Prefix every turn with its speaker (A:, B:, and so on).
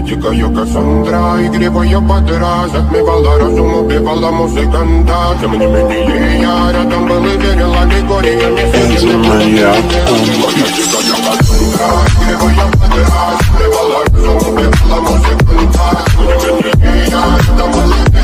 A: дикая Кассандра, игривая подра, затмевала разум, убивала музыканта. Тем не менее я рядом был и верил аллегориям.
B: Это моя
A: Дикая Кассандра, игривая подра.